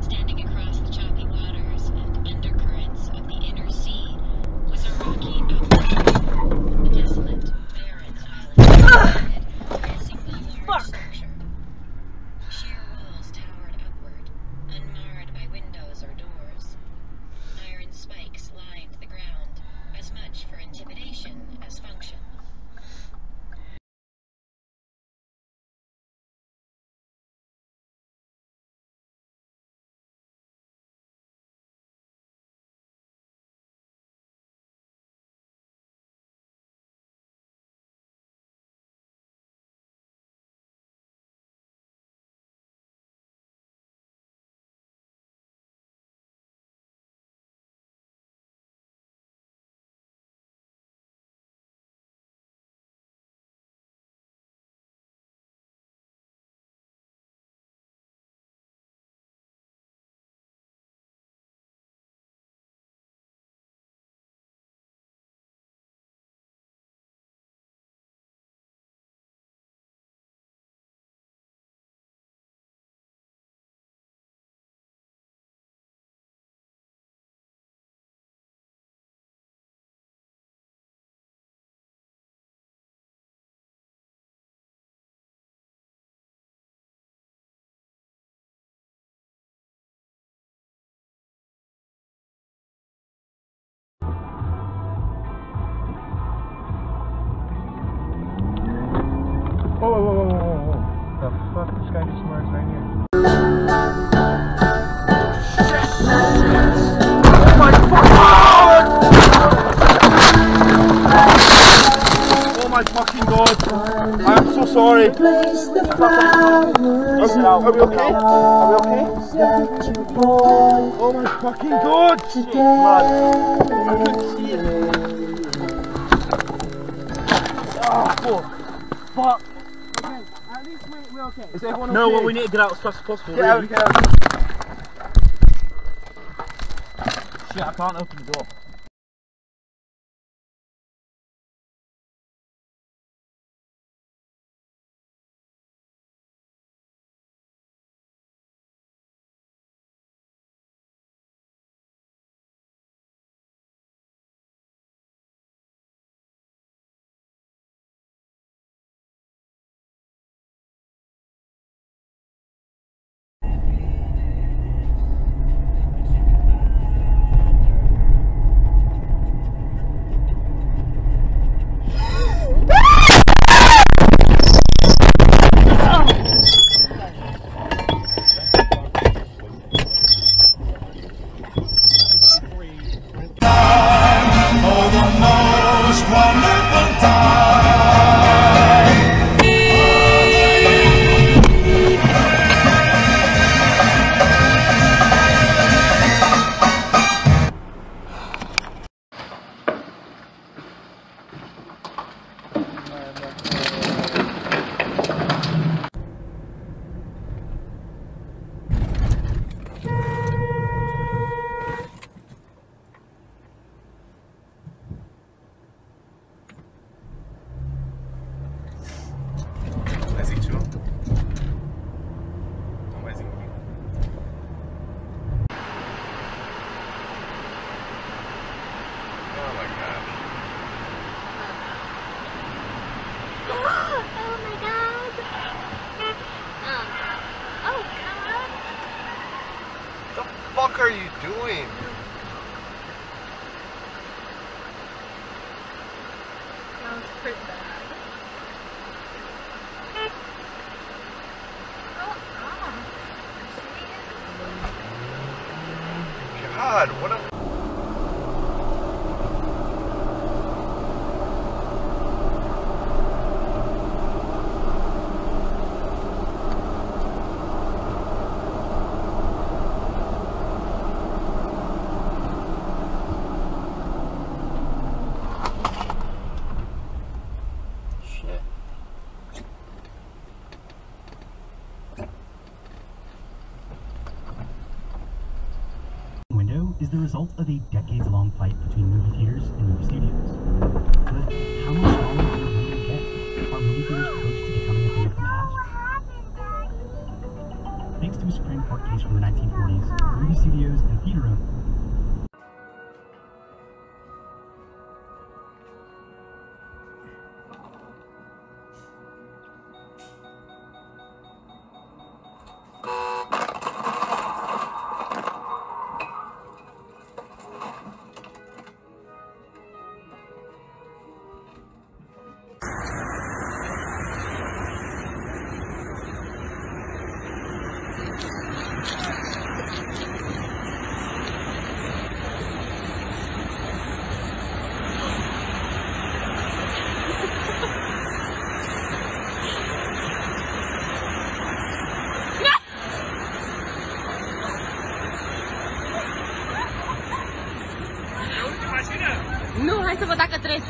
Standing across the choppy waters and undercurrents of the inner sea was a rocky outcrop, a desolate, barren island by a single large structure. Sheer walls towered upward, unmarred by windows or doors. Iron spikes lined the ground, as much for intimidation as function. Whoa. The fuck? This guy just merged right here. Oh my fucking god! Oh my fucking god! I am so sorry. Are we okay? Are we okay? Oh my fucking god! Shit, man. I couldn't see it. Oh, fuck. Okay, at least we're okay. Is everyone okay? No, well, we need to get out as fast as possible. Get out. Shit, I can't open the door. What are you doing? That was pretty bad. God, what a... Is the result of a decades-long fight between movie theaters and movie studios. But how much smaller will the window get? Are movie theaters close to becoming a thing of the past? Thanks to a Supreme Court case footage from the 1940s, movie studios, and theater owners. Nu, hai să văd dacă treci.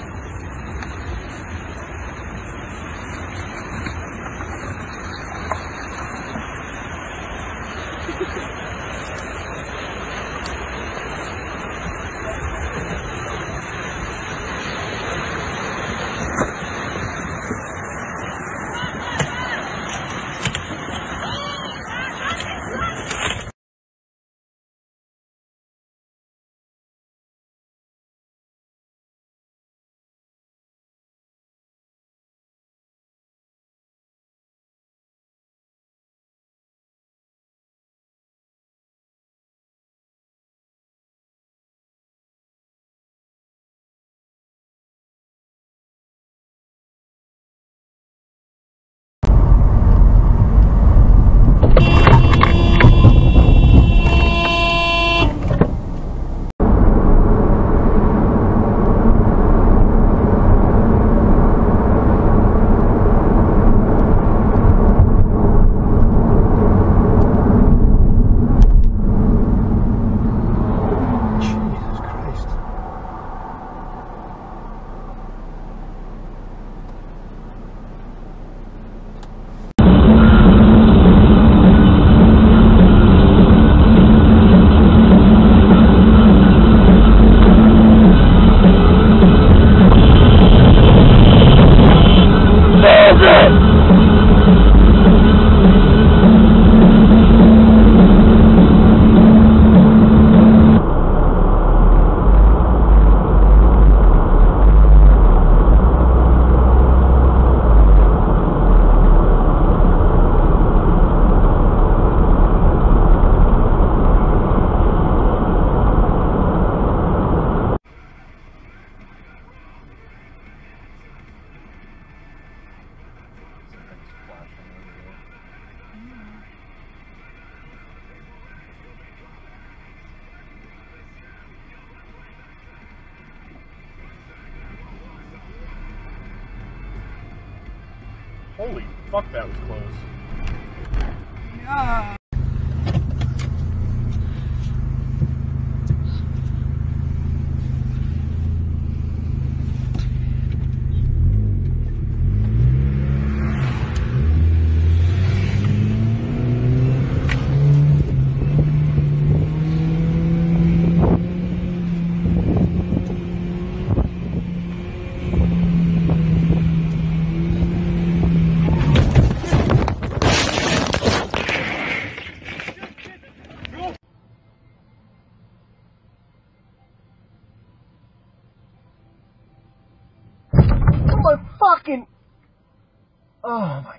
Holy fuck, that was close. Yeah. My fucking... Oh my